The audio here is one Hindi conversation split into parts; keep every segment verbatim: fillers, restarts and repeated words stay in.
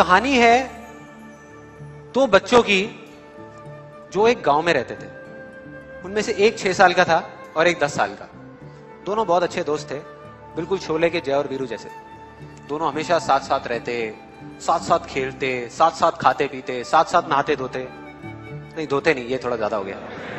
कहानी है दो बच्चों की जो एक गांव में रहते थे। उनमें से एक छह साल का था और एक दस साल का। दोनों बहुत अच्छे दोस्त थे, बिल्कुल शोले के जय और वीरू जैसे। दोनों हमेशा साथ साथ रहते, साथ साथ खेलते, साथ साथ खाते पीते, साथ साथ नहाते धोते। नहीं धोते नहीं, ये थोड़ा ज्यादा हो गया।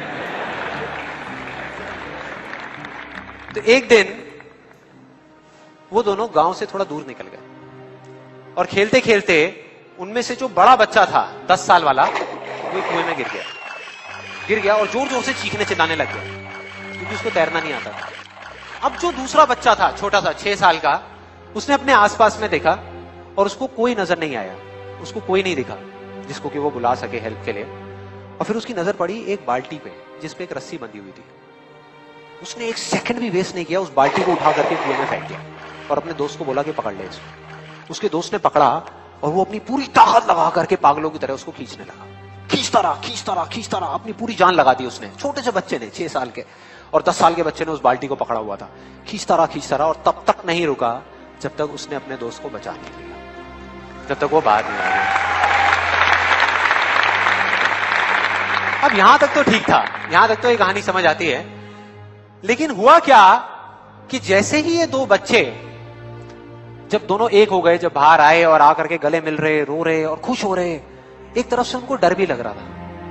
तो एक दिन वो दोनों गांव से थोड़ा दूर निकल गए और खेलते खेलते उनमें से जो बड़ा बच्चा था दस साल वाला, वो कुएं में गिर गया गिर गया और जोर जोर से चीखने चिल्लाने लग गया क्योंकि उसको तैरना नहीं आता था। अब जो दूसरा बच्चा था छोटा सा छह साल का, उसने अपने आसपास में देखा और उसको कोई नजर नहीं आया, उसको कोई नहीं दिखा जिसको कि वो बुला सके हेल्प के लिए। और फिर उसकी नजर पड़ी एक बाल्टी पे जिसपे एक रस्सी बंधी हुई थी। उसने एक सेकंड भी वेस्ट नहीं किया, उस बाल्टी को उठा करके कुएं में फेंक दिया और अपने दोस्त को बोला कि पकड़ ले इसको। उसके दोस्त ने पकड़ा और वो अपनी पूरी ताकत लगा करके पागलों की तरह उसको खींचने लगा। खींचता रहा खींचता रहा खींचता रहा, अपनी पूरी जान लगा दी उसने। छोटे से बच्चे ने, छह साल के और दस साल के बच्चे ने उस बाल्टी को पकड़ा हुआ था। खींचता रहा खींचता रहा और तब तक नहीं रुका जब तक उसने अपने दोस्त को बचा नहीं लिया, जब तक वो बाहर नहीं आया। अब यहां तक तो ठीक था, यहां तक तो ये कहानी समझ आती है। लेकिन हुआ क्या कि जैसे ही ये दो बच्चे जब दोनों एक हो गए, जब बाहर आए और आकर के गले मिल रहे, रो रहे और खुश हो रहे, एक तरफ से उनको डर भी लग रहा था।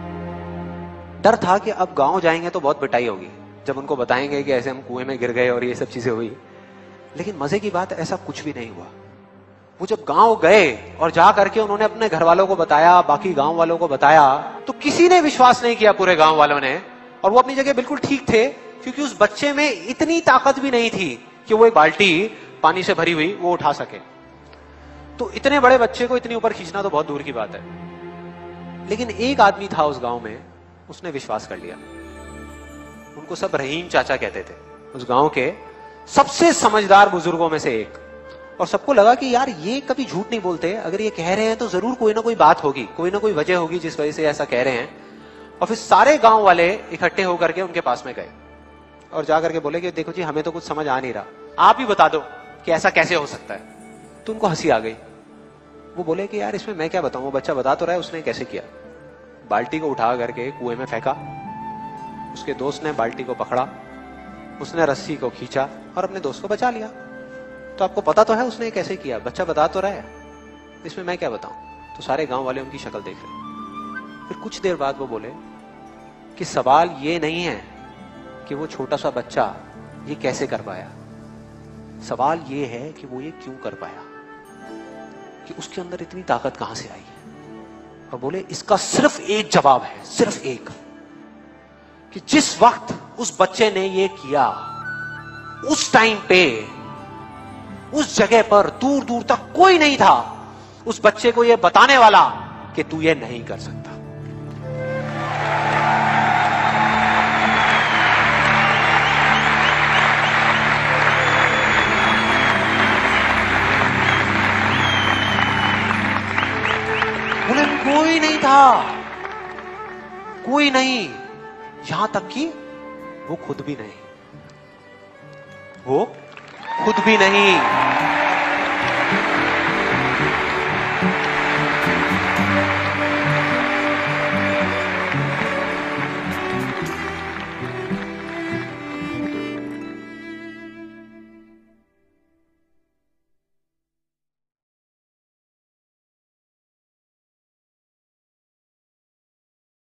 डर था कि अब गांव जाएंगे तो बहुत पिटाई होगी जब उनको बताएंगे कि ऐसे हम कुएं में गिर गए और ये सब चीजें हुई। लेकिन मजे की बात, ऐसा कुछ भी नहीं हुआ। वो जब गांव गए और जा करके उन्होंने अपने घर वालों को बताया, बाकी गांव वालों को बताया, तो किसी ने विश्वास नहीं किया, पूरे गांव वालों ने। और वो अपनी जगह बिल्कुल ठीक थे क्योंकि उस बच्चे में इतनी ताकत भी नहीं थी कि वो एक बाल्टी पानी से भरी हुई वो उठा सके। तो इतने बड़े बच्चे को इतनी ऊपर खींचना तो बहुत दूर की बात है। लेकिन एक आदमी था उस गांव में, उसने विश्वास कर लिया। उनको सब रहीम चाचा कहते थे, उस गांव के सबसे समझदार बुजुर्गों में से एक। और सबको लगा कि यार ये कभी झूठ नहीं बोलते, अगर ये कह रहे हैं तो जरूर कोई ना कोई बात होगी, कोई ना कोई वजह होगी जिस वजह से ऐसा कह रहे हैं। और फिर सारे गांव वाले इकट्ठे होकर के उनके पास में गए और जाकर के बोले कि देखो जी, हमें तो कुछ समझ आ नहीं रहा, आप ही बता दो कि ऐसा कैसे हो सकता है। तो उनको हंसी आ गई। वो बोले कि यार इसमें मैं क्या बताऊं, वो बच्चा बता तो रहा है उसने कैसे किया। बाल्टी को उठा करके कुएं में फेंका, उसके दोस्त ने बाल्टी को पकड़ा, उसने रस्सी को खींचा और अपने दोस्त को बचा लिया। तो आपको पता तो है उसने कैसे किया, बच्चा बता तो रहा है, इसमें मैं क्या बताऊं। तो सारे गांव वाले उनकी शक्ल देख रहे। फिर कुछ देर बाद वो बोले कि सवाल ये नहीं है कि वो छोटा सा बच्चा ये कैसे कर पाया, सवाल ये है कि वो ये क्यों कर पाया, कि उसके अंदर इतनी ताकत कहां से आई। और बोले इसका सिर्फ एक जवाब है, सिर्फ एक, कि जिस वक्त उस बच्चे ने ये किया, उस टाइम पे उस जगह पर दूर दूर तक कोई नहीं था उस बच्चे को ये बताने वाला कि तू ये नहीं कर सकता। बोले कोई नहीं था, कोई नहीं, यहां तक कि वो खुद भी नहीं, वो खुद भी नहीं।